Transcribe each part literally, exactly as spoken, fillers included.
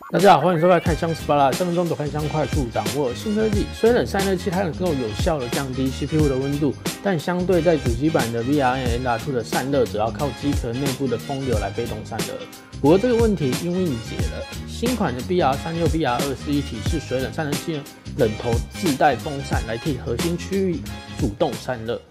大家好，欢迎收看开箱十八啦，三分钟躲开箱，快速掌握新科技。虽然散热器它能够有效的降低 C P U 的温度，但相对在主机板的 V R N M 二的散热，主要靠机壳内部的风流来被动散热。不过这个问题因为应解了，新款的 B R 三六 B R 二四一体式水冷散热器冷头自带风扇来替核心区域主动散热。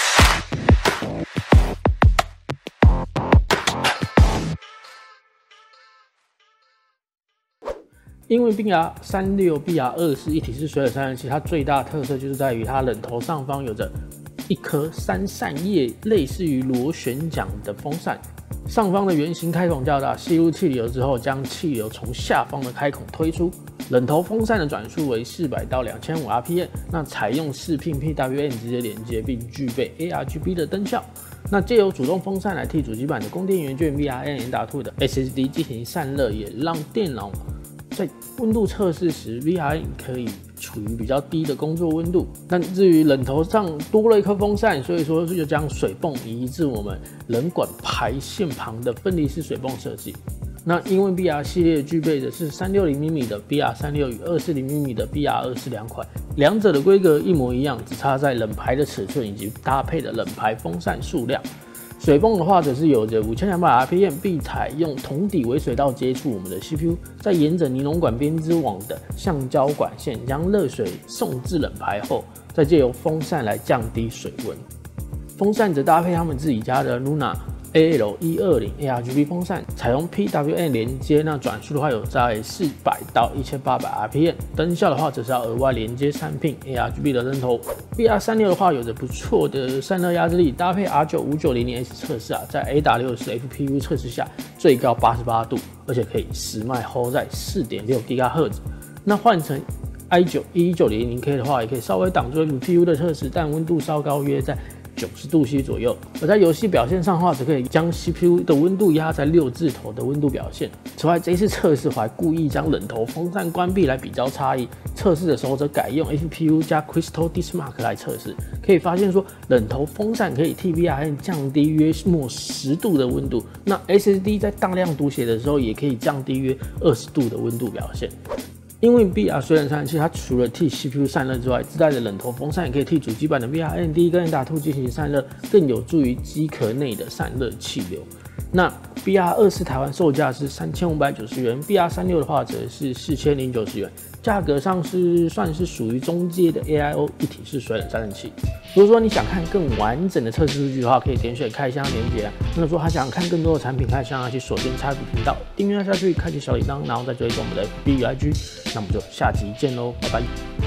因为 B R 三六 B R 二四一体式水冷散热器，它最大的特色就是在于它冷头上方有着一颗三扇叶，类似于螺旋桨的风扇。上方的圆形开孔较大，吸入气流之后，将气流从下方的开孔推出。冷头风扇的转速为四百到两千五 R P M， 那采用四 pin P W M 直接连接，并具备 A R G B 的灯效。那借由主动风扇来替主机板的供电元件 V R N M 二的 S S D 进行散热，也让电脑 在温度测试时 ，V R 可以处于比较低的工作温度。但至于冷头上多了一颗风扇，所以说就将水泵移至我们冷管排线旁的分离式水泵设计。那因为 B R 系列具备的是三百六十毫米的 B R 三六与二百四十毫米的 B R 二四两款，两者的规格一模一样，只差在冷排的尺寸以及搭配的冷排风扇数量。 水泵的话，则是有着五千两百 R P M， 并采用铜底微水道接触我们的 C P U， 再沿着尼龙管编织网的橡胶管线将热水送至冷排后，再借由风扇来降低水温。风扇则搭配他们自己家的 Luna A L 一二零 A R G B 风扇，采用 P W M 连接，那转速的话有在四百到一千八百 R P M， 灯效的话则是要额外连接三 pin A R G B 的灯头。B R 三六的话有着不错的散热压制力，搭配 R 九五九零零 S 测试啊，在 A W 四 F P U 测试下最高八十八度，而且可以时脉 hold 在 四点六 吉赫兹。那换成 i 九一九零零 K 的话，也可以稍微挡住 F P U 的测试，但温度稍高约在 九十度 C 左右，而在游戏表现上的话，则可以将 C P U 的温度压在六字头的温度表现。此外，这一次测试我还故意将冷头风扇关闭来比较差异。测试的时候则改用 F P U 加 Crystal Dismark 来测试，可以发现说冷头风扇可以替 V R M 降低约莫十度的温度。那 S S D 在大量读写的时候，也可以降低约二十度的温度表现。 因为 B R 水冷散热器，它除了替 C P U 散热之外，自带的冷头风扇也可以替主机板的 V R N D 跟 M 二进行散热，更有助于机壳内的散热气流。那 B R 二四台湾售价是三千五百九十元 ，B R 三六的话则是四千零九十元，价格上是算是属于中阶的 A I O 一体式水冷散热器。如果说你想看更完整的测试数据的话，可以点选开箱连结。那如果说还想看更多的产品开箱啊，去锁定叉 P 频道，订阅下去，开启小铃铛，然后再追踪我们的 F B 与 I G。那我们就下集见喽，拜拜。